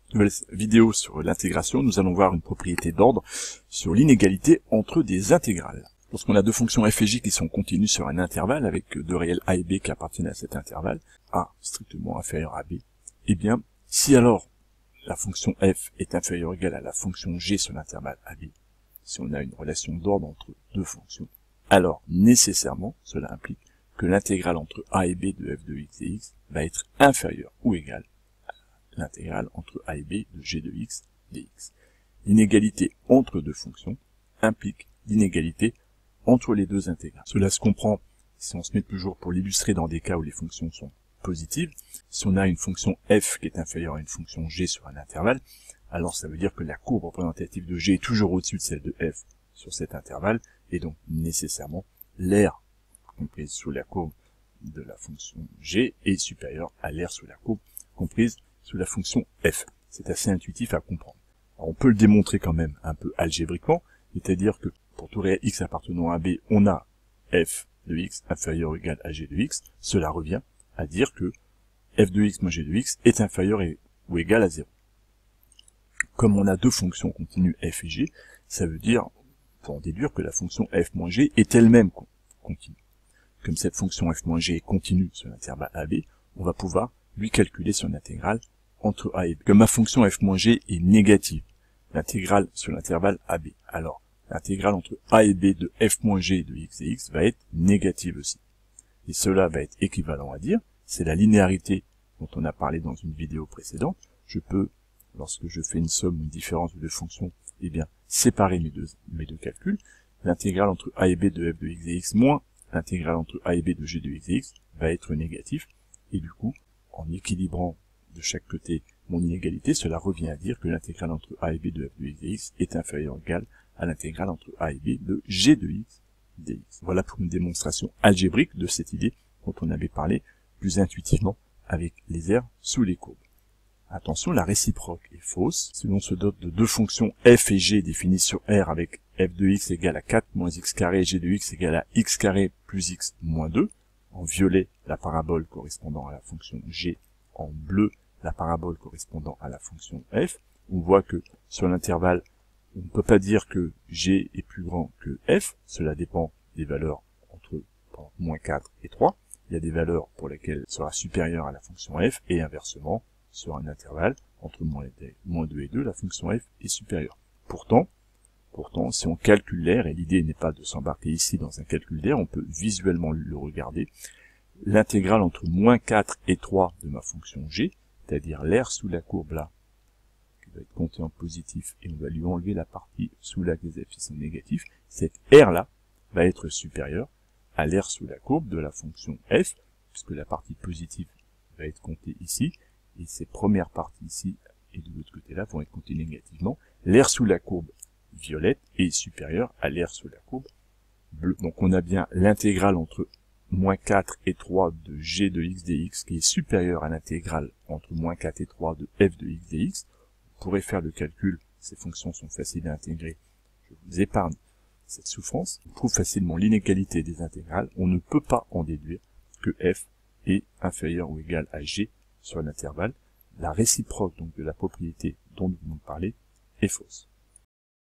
Nouvelle vidéo sur l'intégration, nous allons voir une propriété d'ordre sur l'inégalité entre des intégrales. Lorsqu'on a deux fonctions f et j qui sont continues sur un intervalle avec deux réels a et b qui appartiennent à cet intervalle, a strictement inférieur à b, eh bien, si alors la fonction f est inférieure ou égale à la fonction g sur l'intervalle ab, si on a une relation d'ordre entre deux fonctions, alors nécessairement cela implique que l'intégrale entre a et b de f de x et x va être inférieure ou égale l'intégrale entre a et b de g de x dx. L'inégalité entre deux fonctions implique l'inégalité entre les deux intégrales. Cela se comprend si on se met toujours pour l'illustrer dans des cas où les fonctions sont positives. Si on a une fonction f qui est inférieure à une fonction g sur un intervalle, alors ça veut dire que la courbe représentative de g est toujours au-dessus de celle de f sur cet intervalle, et donc nécessairement l'aire comprise sous la courbe de la fonction g est supérieure à l'aire sous la courbe comprise sous la fonction f. C'est assez intuitif à comprendre. Alors on peut le démontrer quand même un peu algébriquement, c'est-à-dire que pour tout réel x appartenant à b, on a f de x inférieur ou égal à g de x. Cela revient à dire que f de x moins g de x est inférieur ou égal à 0. Comme on a deux fonctions continues f et g, ça veut dire, pour en déduire, que la fonction f moins g est elle-même continue. Comme cette fonction f moins g est continue sur l'intervalle ab, on va pouvoir lui calculer son intégrale entre a et b. Comme ma fonction f moins g est négative, l'intégrale sur l'intervalle ab, alors l'intégrale entre a et b de f moins g de x et x va être négative aussi. Et cela va être équivalent à dire, c'est la linéarité dont on a parlé dans une vidéo précédente, je peux, lorsque je fais une somme ou une différence de deux fonctions, eh bien, séparer mes deux calculs, l'intégrale entre a et b de f de x et x moins l'intégrale entre a et b de g de x et x va être négatif, et du coup, en équilibrant de chaque côté mon inégalité, cela revient à dire que l'intégrale entre a et b de f de x et x est inférieure ou égale à l'intégrale entre a et b de g de x dx. Voilà pour une démonstration algébrique de cette idée dont on avait parlé plus intuitivement avec les aires sous les courbes. Attention, la réciproque est fausse. Si l'on se dote de deux fonctions f et g définies sur R avec f de x égale à 4 moins x carré et g de x égale à x carré plus x moins 2, en violet la parabole correspondant à la fonction g, en bleu la parabole correspondant à la fonction f, on voit que sur l'intervalle, on ne peut pas dire que g est plus grand que f, cela dépend des valeurs entre moins 4 et 3, il y a des valeurs pour lesquelles elle sera supérieure à la fonction f, et inversement, sur un intervalle, entre moins 2 et 2, la fonction f est supérieure. Pourtant, si on calcule l'aire, et l'idée n'est pas de s'embarquer ici dans un calcul d'aire, on peut visuellement le regarder, l'intégrale entre moins 4 et 3 de ma fonction g, c'est-à-dire l'aire sous la courbe là, qui va être comptée en positif, et on va lui enlever la partie sous laquelle les f sont négatifs, cette r là va être supérieure à l'aire sous la courbe de la fonction f, puisque la partie positive va être comptée ici, et ces premières parties ici et de l'autre côté là vont être comptées négativement. L'aire sous la courbe violette est supérieure à l'aire sous la courbe bleue. Donc on a bien l'intégrale entre moins 4 et 3 de g de x dx qui est supérieure à l'intégrale entre moins 4 et 3 de f de x dx. On pourrait faire le calcul, ces fonctions sont faciles à intégrer, je vous épargne cette souffrance. On trouve facilement l'inégalité des intégrales, on ne peut pas en déduire que f est inférieur ou égal à g sur l'intervalle. La réciproque donc de la propriété dont nous venons de parler est fausse.